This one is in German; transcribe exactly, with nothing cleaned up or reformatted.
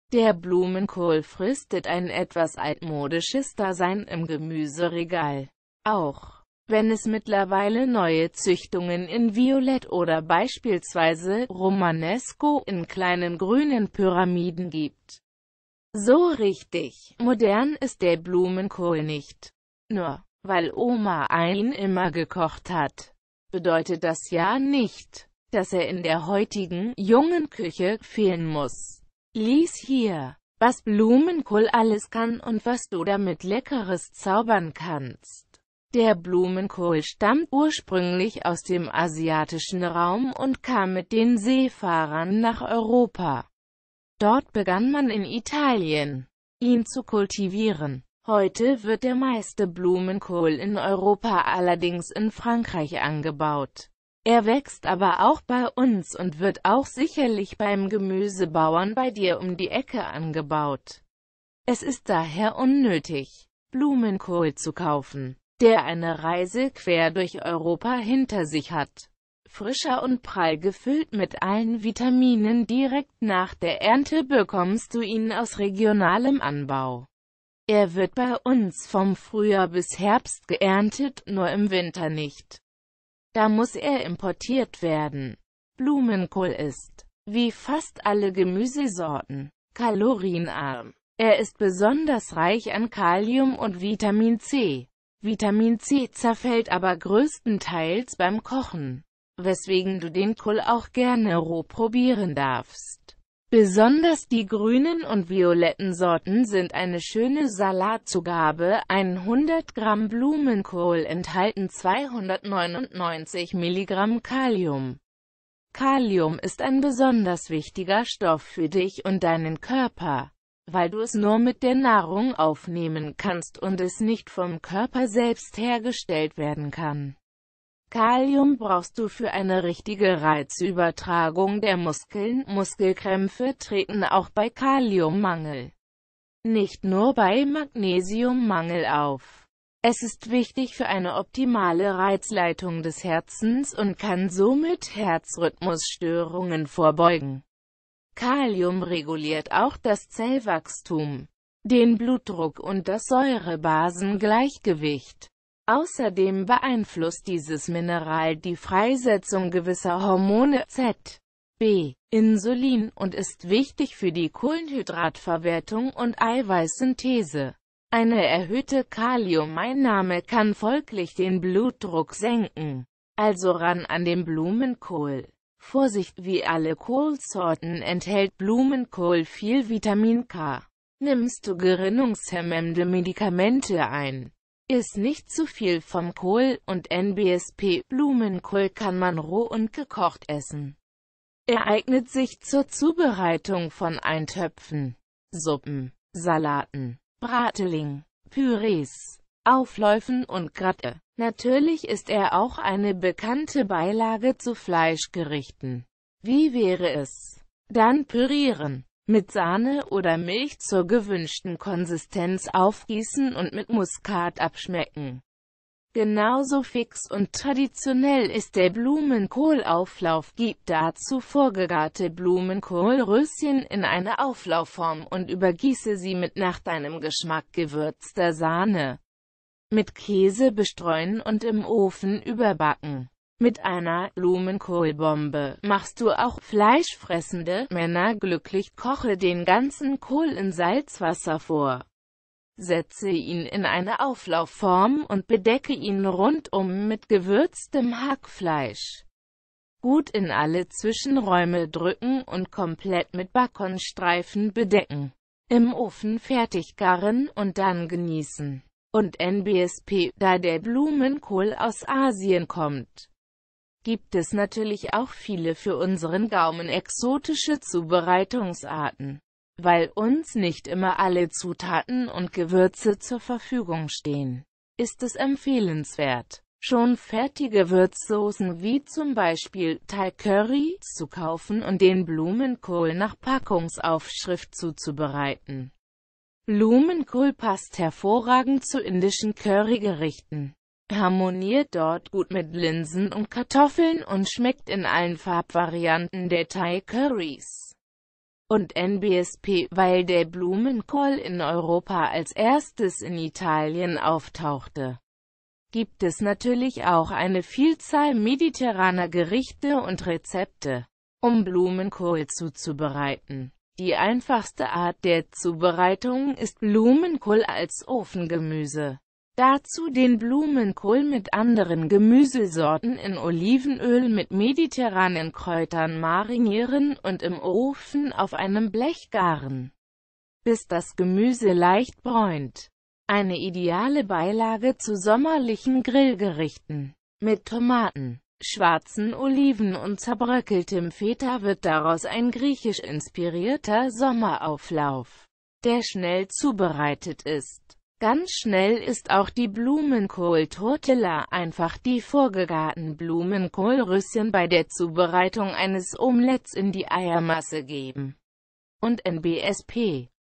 Der Blumenkohl fristet ein etwas altmodisches Dasein im Gemüseregal. Auch wenn es mittlerweile neue Züchtungen in Violett oder beispielsweise Romanesco in kleinen grünen Pyramiden gibt. So richtig modern ist der Blumenkohl nicht. Nur weil Oma ihn immer gekocht hat, bedeutet das ja nicht, dass er in der heutigen, jungen Küche fehlen muss. Lies hier, was Blumenkohl alles kann und was du damit Leckeres zaubern kannst. Der Blumenkohl stammt ursprünglich aus dem asiatischen Raum und kam mit den Seefahrern nach Europa. Dort begann man in Italien, ihn zu kultivieren. Heute wird der meiste Blumenkohl in Europa allerdings in Frankreich angebaut. Er wächst aber auch bei uns und wird auch sicherlich beim Gemüsebauern bei dir um die Ecke angebaut. Es ist daher unnötig, Blumenkohl zu kaufen, der eine Reise quer durch Europa hinter sich hat. Frischer und prall gefüllt mit allen Vitaminen direkt nach der Ernte bekommst du ihn aus regionalem Anbau. Er wird bei uns vom Frühjahr bis Herbst geerntet, nur im Winter nicht. Da muss er importiert werden. Blumenkohl ist, wie fast alle Gemüsesorten, kalorienarm. Er ist besonders reich an Kalium und Vitamin C. Vitamin C zerfällt aber größtenteils beim Kochen, weswegen du den Kohl auch gerne roh probieren darfst. Besonders die grünen und violetten Sorten sind eine schöne Salatzugabe. hundert Gramm Blumenkohl enthalten zweihundertneunundneunzig Milligramm Kalium. Kalium ist ein besonders wichtiger Stoff für dich und deinen Körper, weil du es nur mit der Nahrung aufnehmen kannst und es nicht vom Körper selbst hergestellt werden kann. Kalium brauchst du für eine richtige Reizübertragung der Muskeln. Muskelkrämpfe treten auch bei Kaliummangel, nicht nur bei Magnesiummangel auf. Es ist wichtig für eine optimale Reizleitung des Herzens und kann somit Herzrhythmusstörungen vorbeugen. Kalium reguliert auch das Zellwachstum, den Blutdruck und das Säurebasengleichgewicht. Außerdem beeinflusst dieses Mineral die Freisetzung gewisser Hormone Z, B, Insulin und ist wichtig für die Kohlenhydratverwertung und Eiweißsynthese. Eine erhöhte Kaliumeinnahme kann folglich den Blutdruck senken. Also ran an den Blumenkohl. Vorsicht, wie alle Kohlsorten enthält Blumenkohl viel Vitamin K. Nimmst du gerinnungshemmende Medikamente ein? Iss nicht zu viel vom Kohl und N B S P. Blumenkohl kann man roh und gekocht essen. Er eignet sich zur Zubereitung von Eintöpfen, Suppen, Salaten, Brateling, Pürees, Aufläufen und Gratin. Natürlich ist er auch eine bekannte Beilage zu Fleischgerichten. Wie wäre es? Dann pürieren. Mit Sahne oder Milch zur gewünschten Konsistenz aufgießen und mit Muskat abschmecken. Genauso fix und traditionell ist der Blumenkohlauflauf. Gib dazu vorgegarte Blumenkohlröschen in eine Auflaufform und übergieße sie mit nach deinem Geschmack gewürzter Sahne. Mit Käse bestreuen und im Ofen überbacken. Mit einer Blumenkohlbombe machst du auch fleischfressende Männer glücklich. Koche den ganzen Kohl in Salzwasser vor. Setze ihn in eine Auflaufform und bedecke ihn rundum mit gewürztem Hackfleisch. Gut in alle Zwischenräume drücken und komplett mit Baconstreifen bedecken. Im Ofen fertig garen und dann genießen. Und N B S P, da der Blumenkohl aus Asien kommt, gibt es natürlich auch viele für unseren Gaumen exotische Zubereitungsarten. Weil uns nicht immer alle Zutaten und Gewürze zur Verfügung stehen, ist es empfehlenswert, schon fertige Würzsoßen wie zum Beispiel Thai Curry zu kaufen und den Blumenkohl nach Packungsaufschrift zuzubereiten. Blumenkohl passt hervorragend zu indischen Currygerichten, harmoniert dort gut mit Linsen und Kartoffeln und schmeckt in allen Farbvarianten der Thai Currys. und N B S P, weil der Blumenkohl in Europa als erstes in Italien auftauchte. Gibt es natürlich auch eine Vielzahl mediterraner Gerichte und Rezepte, um Blumenkohl zuzubereiten. Die einfachste Art der Zubereitung ist Blumenkohl als Ofengemüse. Dazu den Blumenkohl mit anderen Gemüsesorten in Olivenöl mit mediterranen Kräutern marinieren und im Ofen auf einem Blech garen, bis das Gemüse leicht bräunt. Eine ideale Beilage zu sommerlichen Grillgerichten. Mit Tomaten, schwarzen Oliven und zerbröckeltem Feta wird daraus ein griechisch inspirierter Sommerauflauf, der schnell zubereitet ist. Ganz schnell ist auch die Blumenkohl-Tortilla, einfach die vorgegarten Blumenkohlröschen bei der Zubereitung eines Omelettes in die Eiermasse geben und N B S P